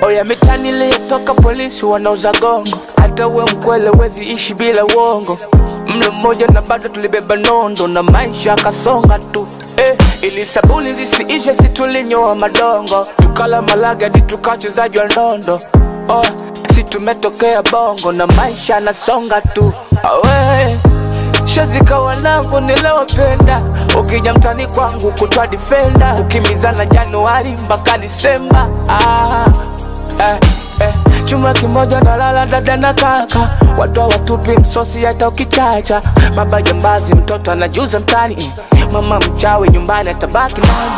Oya mitani liyotoka polisi wanauza gongo. Hata we mkwele wezi ishi bila uongo. Mlo mmoja na bado tulibeba nondo. Na maisha kasonga tu. Ili sabuni zisiishe situlinyoa madongo. Tukala malaga hadi tukachezaji wa nondo. Si tumetokea bongo na maisha nasonga tu. Shazika wanangu nilewapenda. Ukija mtani kwangu kutwa defender. Kukimizana Januari mpaka Disemba. Chuma kimoja na lala dada na kaka. Watu watupi msosi hata ukichacha. Baba jambazi mtoto anajuza mtani. Mama mchawi nyumbani atabaki nani.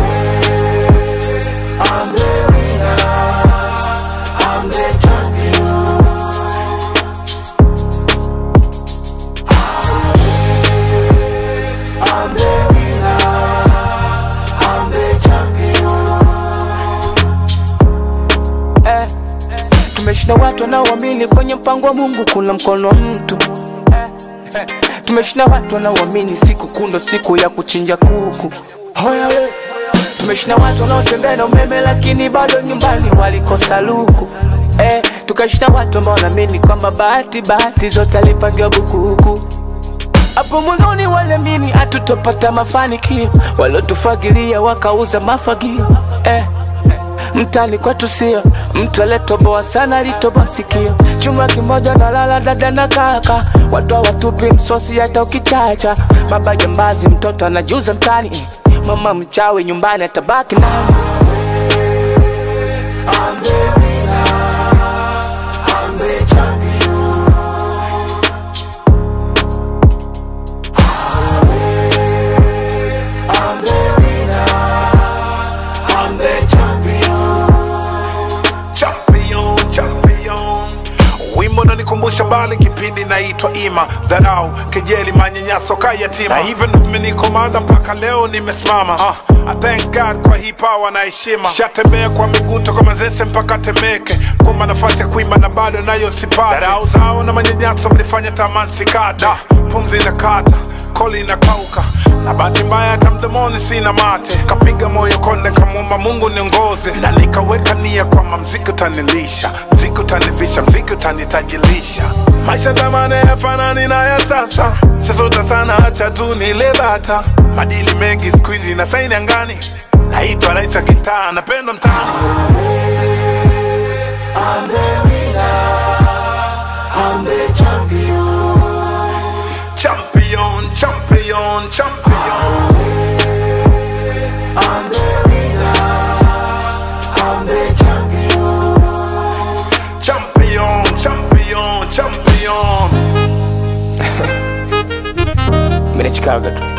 I'm the winner, I'm the champion. I'm the winner, I'm the champion. Tumeshinda watu wanaoamini kwenye mpango wa Mungu kuna mkono wa mtu. Tumeshinda watu wanaoamini siku kundo siku ya kuchinja kuku. Tumeshinda watu wanaotembea na umeme lakini bado nyumbani walikosa luku. Tukashinda watu ambao wanaamini kwamba bahati zote alipangiwa bukuku. Hapo mwanzoni waliamini hatutopata mafanikio. Walotufagilia wakauza mafagio. Mtani kwetu sio mtu aliyetoboa sana alitoboa sikio. Chuma kimoja na lala dada na kaka. Watu watupi msosi hata ukichacha. Baba jambazi mtoto anajuza mtani. Mama mchawi nyumbani atabaki nani. I'm the winner, I'm the champion. I'm the winner, I'm the champion. Champion. Wimbo unanikumbusha bali kipindi naitwa Ima. Dharau, kejeli, manyanyaso kaya yatima. Na hivyo ndo vimenikomaza mpaka leo nimesimama. I thank God kwa hii power na heshima. Shatembea kwa miguu toka Manzese mpaka Temeke. Kumba nafasi ya kuimba na bado nayo sipati. Dharau zao na manyanyaso mlifanya tamani sikata. Pumzi na kata, koli na kauka. Na bahati mbaya hata mdomoni sina mate. Kapiga moyo konde kamwomba Mungu niongoze. Na nikaweka nia kwamba mziki utanilisha, mziki utanivisha, mziki utanitajilisha. Maisha zamani yafanani na ya sasa. Shazota sana acha tu nile bata. Madili mengi siku hizi na saini angani. Naitwa raisa gitaa napenda mtani. I'm the winner, I'm the champion. Champion. I'm the winner, I'm the champion. Champion. Mimi ni Chicago tu.